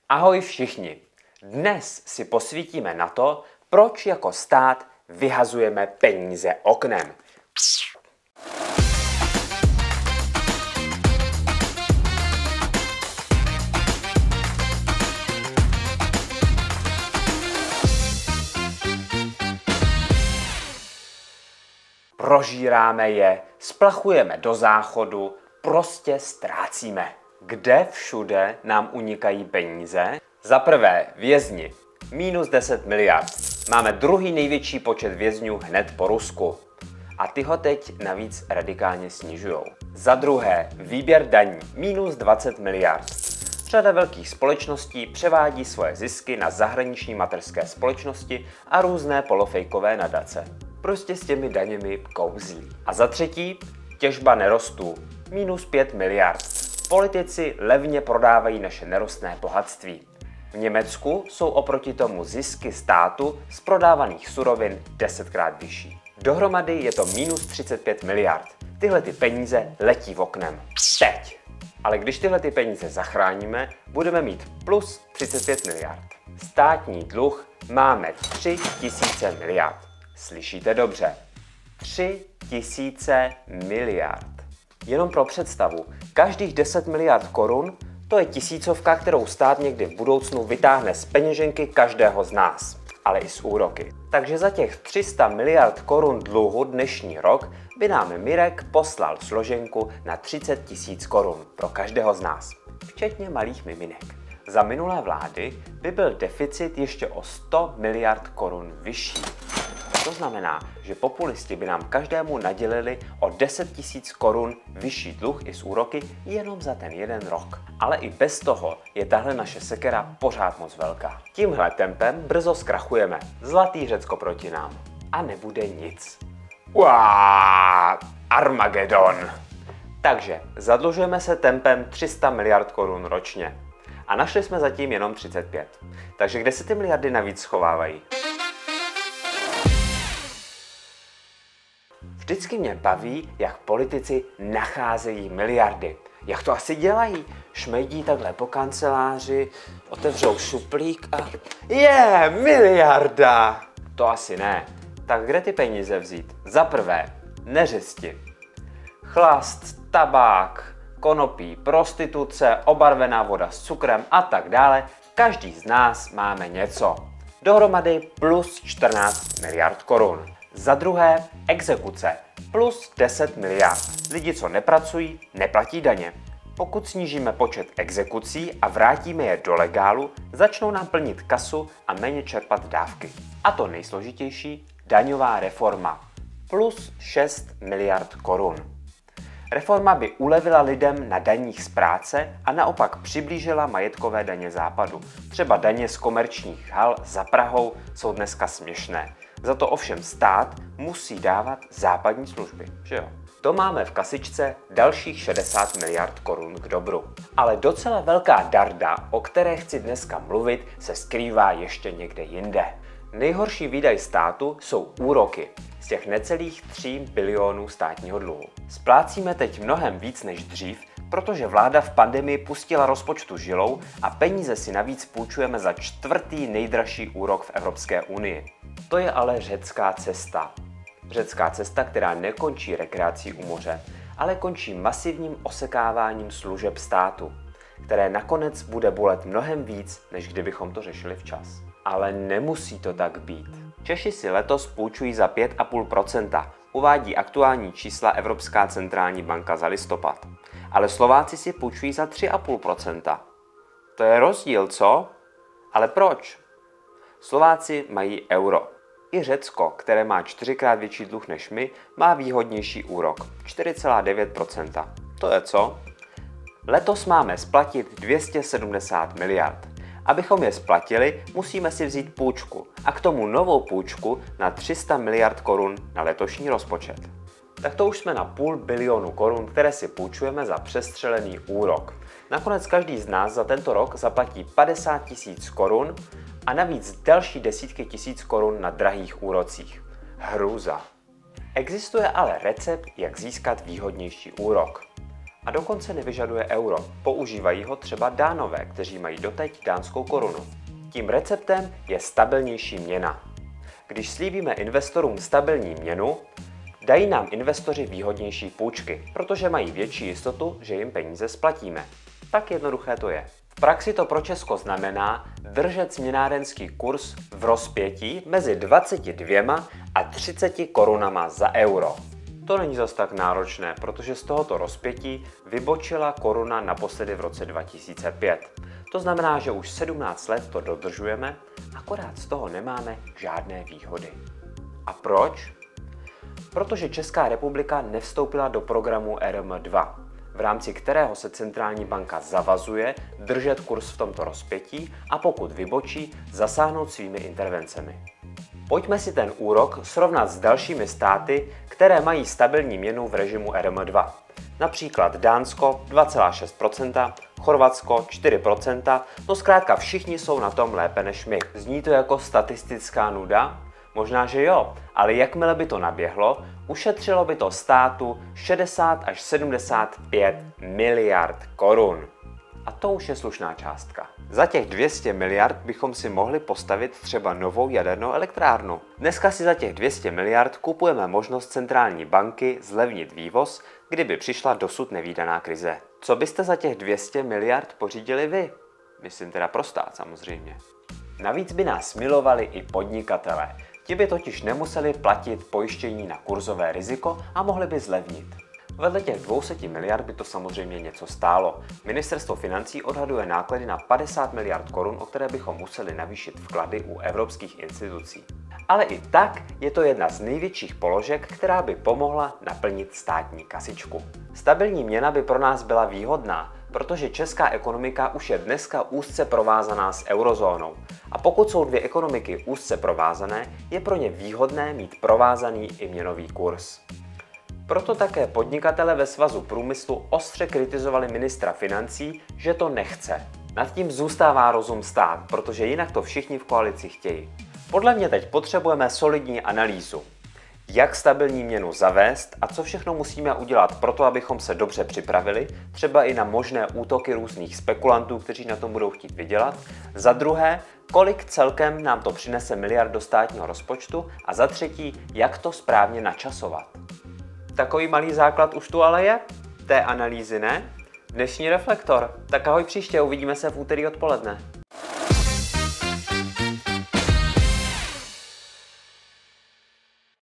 Ahoj všichni! Dnes si posvítíme na to, proč jako stát vyhazujeme peníze oknem. Prožíráme je, splachujeme do záchodu, prostě ztrácíme. Kde všude nám unikají peníze? Za prvé vězni, minus 10 miliard. Máme druhý největší počet vězňů hned po Rusku. A ty ho teď navíc radikálně snižujou. Za druhé výběr daní, minus 20 miliard. Řada velkých společností převádí svoje zisky na zahraniční mateřské společnosti a různé polofejkové nadace. Prostě s těmi daněmi kouzlí. A za třetí, těžba nerostů, minus 5 miliard. Politici levně prodávají naše nerostné bohatství. V Německu jsou oproti tomu zisky státu z prodávaných surovin 10krát vyšší. Dohromady je to minus 35 miliard. Tyhle ty peníze letí v oknem. Teď! Ale když tyhle ty peníze zachráníme, budeme mít plus 35 miliard. Státní dluh máme 3 000 miliard. Slyšíte dobře? 3 000 miliard. Jenom pro představu, každých 10 miliard korun to je tisícovka, kterou stát někdy v budoucnu vytáhne z peněženky každého z nás, ale i z úroky. Takže za těch 300 miliard korun dluhu dnešní rok by nám Mirek poslal složenku na 30 000 korun pro každého z nás, včetně malých miminek. Za minulé vlády by byl deficit ještě o 100 miliard korun vyšší. To znamená, že populisti by nám každému nadělili o 10 000 korun vyšší dluh i s úroky jenom za ten jeden rok. Ale i bez toho je tahle naše sekera pořád moc velká. Tímhle tempem brzo zkrachujeme. Zlatý Řecko proti nám. A nebude nic. Uáááá, Armagedon. Takže zadlužujeme se tempem 300 miliard korun ročně. A našli jsme zatím jenom 35. Takže kde se ty miliardy navíc schovávají? Vždycky mě baví, jak politici nacházejí miliardy. Jak to asi dělají? Šmejdí takhle po kanceláři, otevřou šuplík a miliarda! To asi ne. Tak kde ty peníze vzít? Za prvé, neřesti. Chlast, tabák, konopí, prostituce, obarvená voda s cukrem a tak dále. Každý z nás máme něco. Dohromady plus 14 miliard korun. Za druhé, exekuce, plus 10 miliard. Lidi, co nepracují, neplatí daně. Pokud snížíme počet exekucí a vrátíme je do legálu, začnou nám plnit kasu a méně čerpat dávky. A to nejsložitější, daňová reforma, plus 6 miliard korun. Reforma by ulevila lidem na daních z práce a naopak přiblížila majetkové daně západu. Třeba daně z komerčních hal za Prahou jsou dneska směšné. Za to ovšem stát musí dávat západní služby, že jo? To máme v kasičce dalších 60 miliard korun k dobru. Ale docela velká darda, o které chci dneska mluvit, se skrývá ještě někde jinde. Nejhorší výdaj státu jsou úroky z těch necelých 3 bilionů státního dluhu. Splácíme teď mnohem víc než dřív, protože vláda v pandemii pustila rozpočtu žilou a peníze si navíc půjčujeme za 4. nejdražší úrok v Evropské unii. To je ale řecká cesta. Řecká cesta, která nekončí rekreací u moře, ale končí masivním osekáváním služeb státu, které nakonec bude bolet mnohem víc, než kdybychom to řešili včas. Ale nemusí to tak být. Češi si letos půjčují za 5,5%, uvádí aktuální čísla Evropská centrální banka za listopad. Ale Slováci si půjčují za 3,5%. To je rozdíl, co? Ale proč? Slováci mají euro. I Řecko, které má 4krát větší dluh než my, má výhodnější úrok, 4,9%. To je co? Letos máme splatit 270 miliard. Abychom je splatili, musíme si vzít půjčku a k tomu novou půjčku na 300 miliard korun na letošní rozpočet. Tak to už jsme na půl bilionu korun, které si půjčujeme za přestřelený úrok. Nakonec každý z nás za tento rok zaplatí 50 000 korun a navíc další desítky tisíc korun na drahých úrocích. Hrůza. Existuje ale recept, jak získat výhodnější úrok. a dokonce nevyžaduje euro. Používají ho třeba Dánové, kteří mají doteď dánskou korunu. Tím receptem je stabilnější měna. Když slíbíme investorům stabilní měnu, dají nám investoři výhodnější půjčky, protože mají větší jistotu, že jim peníze splatíme. Tak jednoduché to je. V praxi to pro Česko znamená držet směnárenský kurz v rozpětí mezi 22 a 30 korunama za euro. To není zas tak náročné, protože z tohoto rozpětí vybočila koruna naposledy v roce 2005. To znamená, že už 17 let to dodržujeme, akorát z toho nemáme žádné výhody. A proč? Protože Česká republika nevstoupila do programu RM2, v rámci kterého se centrální banka zavazuje držet kurz v tomto rozpětí a pokud vybočí, zasáhnout svými intervencemi. Pojďme si ten úrok srovnat s dalšími státy, které mají stabilní měnu v režimu RM2. Například Dánsko 2,6%, Chorvatsko 4%, no zkrátka všichni jsou na tom lépe než my. Zní to jako statistická nuda? Možná, že jo, ale jakmile by to naběhlo, ušetřilo by to státu 60 až 75 miliard korun. A to už je slušná částka. Za těch 200 miliard bychom si mohli postavit třeba novou jadernou elektrárnu. Dneska si za těch 200 miliard kupujeme možnost centrální banky zlevnit vývoz, kdyby přišla dosud nevídaná krize. Co byste za těch 200 miliard pořídili vy? Myslím teda pro stát samozřejmě. Navíc by nás milovali i podnikatelé. Ti by totiž nemuseli platit pojištění na kurzové riziko a mohli by zlevnit. Vedle těch 200 miliard by to samozřejmě něco stálo. Ministerstvo financí odhaduje náklady na 50 miliard korun, o které bychom museli navýšit vklady u evropských institucí. Ale i tak je to jedna z největších položek, která by pomohla naplnit státní kasičku. Stabilní měna by pro nás byla výhodná, protože česká ekonomika už je dneska úzce provázaná s eurozónou. A pokud jsou dvě ekonomiky úzce provázané, je pro ně výhodné mít provázaný i měnový kurz. Proto také podnikatele ve Svazu průmyslu ostře kritizovali ministra financí, že to nechce. Nad tím zůstává rozum stát, protože jinak to všichni v koalici chtějí. Podle mě teď potřebujeme solidní analýzu. Jak stabilní měnu zavést a co všechno musíme udělat pro to, abychom se dobře připravili, třeba i na možné útoky různých spekulantů, kteří na tom budou chtít vydělat. Za druhé, kolik celkem nám to přinese miliard do státního rozpočtu a za třetí, jak to správně načasovat. Takový malý základ už tu ale je? Té analýzy ne? Dnešní reflektor. Tak ahoj příště, uvidíme se v úterý odpoledne.